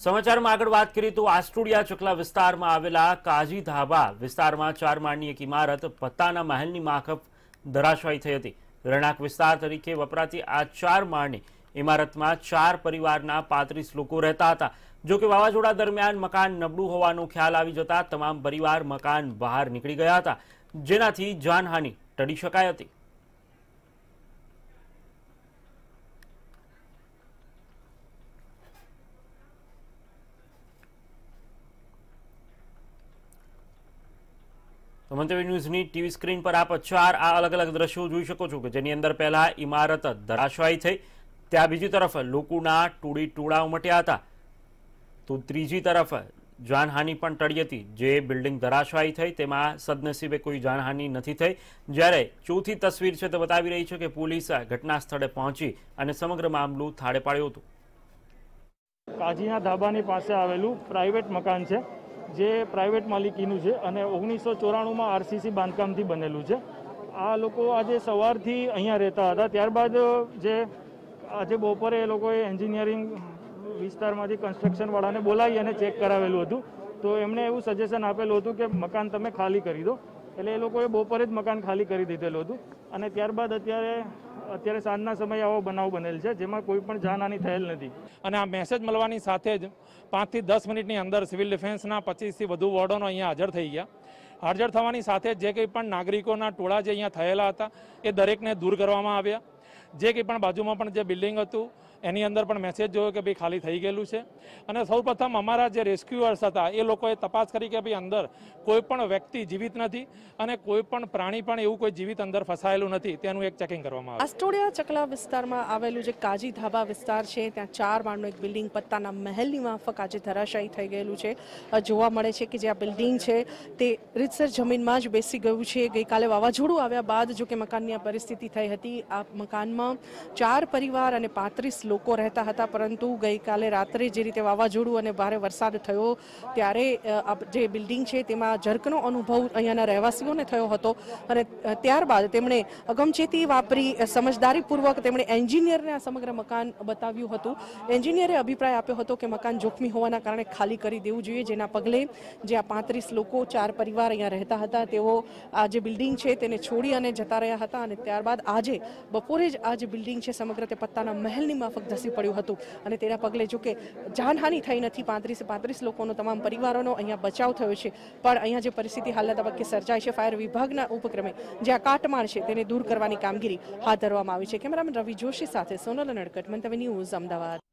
समाचार में आगळ बात करिए तो आस्टोडिया चकला विस्तार में आवेला काजी धाबा विस्तार में 4 माळनी एक इमारत पत्ताना महलनी माफक धराशायी थई हती। રહેણાંક વિસ્તાર તરીકે વપરાતી આ 4 માળની ઇમારતમાં 4 પરિવારના 35 લોકો રહેતા હતા। જો કે વાવાઝોડા દરમિયાન મકાન નબળું હોવાનો ખ્યાલ આવી જતા તમામ પરિવાર મકાન બહાર નીકળી ગયા હતા, જેનાથી જાનહાનિ ટળી શકાઈ હતી। મંતવ્ય ન્યૂઝની ટીવી સ્ક્રીન પર આપ 4 આ અલગ અલગ દ્રશ્યો જોઈ શકો છો કે જેની અંદર પહેલા ઇમારત ધરાશાયી થઈ, ત્યાં બીજી તરફ લોકોના ટોળી ટોળા ઉમટ્યા હતા, તો ત્રીજી તરફ જાનહાનિ પણ ટળી હતી। જે બિલ્ડિંગ ધરાશાયી થઈ તેમાં સદનસીબે કોઈ જાનહાનિ નથી થઈ, જ્યારે ચોથી તસવીર છે તે બતાવી રહી છે કે પોલીસ ઘટના સ્થળે પહોંચી અને સમગ્ર મામલો થાળે પાડ્યો હતો। કાજીના ધાબાની પાસે આવેલું પ્રાઇવેટ મકાન છે, જે પ્રાઇવેટ માલિકીનું છે અને 1994 માં આરસીસી બાંધકામથી બનેલું છે। આ લોકો આજે સવારથી અહીંયા રહેતા હતા, ત્યારબાદ જે આજે બપોરે એ લોકોએ એન્જિનિયરિંગ વિસ્તારમાંથી કન્સ્ટ્રક્શનવાળાને બોલાવી અને ચેક કરાવેલું હતું, તો એમણે એવું સજેશન આપેલું હતું કે મકાન તમે ખાલી કરી દો, એટલે એ લોકોએ બપોરે જ મકાન ખાલી કરી દીધેલું હતું। અને ત્યારબાદ અત્યારે સાંજના સમયે આવો બનાવ બનેલ છે, જેમાં કોઈ પણ જાનહાનિ થયેલ નથી। અને આ મેસેજ મળવાની સાથે જ 5 થી 10 મિનિટની અંદર સિવિલ ડિફેન્સના 25 થી વધુ વોર્ડનો અહીંયા હાજર થઈ ગયા। હાજર થવાની સાથે જે કંઈ પણ નાગરિકોના ટોળા જે અહીંયા થયેલા હતા એ દરેકને દૂર કરવામાં આવ્યા। જે કંઈ પણ બાજુમાં પણ જે બિલ્ડિંગ હતું એની અંદર પણ મેસેજ જોયો કે ભાઈ ખાલી થઈ ગયેલું છે। અને સૌપ્રથમ અમારા જે રેસ્ક્યુઅર્સ હતા એ લોકોએ તપાસ કરી કે ભાઈ અંદર કોઈ પણ વ્યક્તિ જીવિત નથી અને કોઈ પણ પ્રાણી પણ એવું કોઈ જીવિત અંદર ફસાયેલું નથી, તેનું એક ચેકિંગ કરવામાં આવ્યું। આસ્ટોડિયા ચકલા વિસ્તારમાં આવેલું જે કાજી ધાબા વિસ્તાર છે, ત્યાં 4 માળનું એક બિલ્ડિંગ પત્તાના મહેલની માફક આજે ધરાશાયી થઈ ગયેલું છે। જોવા મળે છે કે જે આ બિલ્ડિંગ છે તે રીતસર જમીનમાં જ બેસી ગયું છે। ગઈકાલે વાવાઝોડું આવ્યા બાદ જો કે મકાનની આ પરિસ્થિતિ થઈ હતી। આ મકાનમાં 4 પરિવાર અને 35 લોકો રહેતા હતા, પરંતુ ગઈકાલે રાત્રે જે રીતે વાવાઝોડું અને ભારે વરસાદ થયો ત્યારે જે બિલ્ડિંગ છે તેમાં જરકનો અનુભવ અહીંયાના રહેવાસીઓને થયો હતો અને ત્યારબાદ તેમણે અગમચેતી વાપરી સમજદારીપૂર્વક તેમણે એન્જિનિયરને આ સમગ્ર મકાન બતાવ્યું હતું। એન્જિનિયરે અભિપ્રાય આપ્યો હતો કે મકાન જોખમી હોવાના કારણે ખાલી કરી દેવું જોઈએ, જેના પગલે જે આ 35 લોકો 4 પરિવાર અહીંયા રહેતા હતા તેઓ આ જે બિલ્ડિંગ છે તેને છોડી અને જતા રહ્યા હતા। અને ત્યારબાદ આજે બપોરે જ આ જે બિલ્ડિંગ છે સમગ્ર તે પત્તાના મહેલની માફક ધસી પડ્યું હતું અને તેના પગલે જો કે જાનહાનિ થઈ નથી। 35 લોકોનો તમામ પરિવારોનો અહીંયા બચાવ થયો છે, પણ અહીંયા જે પરિસ્થિતિ હાલના તબક્કે સર્જાય છે, ફાયર વિભાગના ઉપક્રમે જે આ કાટમાળ છે તેને દૂર કરવાની કામગીરી હાથ ધરવામાં આવી છે। કેમેરામેન રવિ જોશી સાથે સોનલ નડકટ, મંતવ્ય ન્યૂઝ, અમદાવાદ।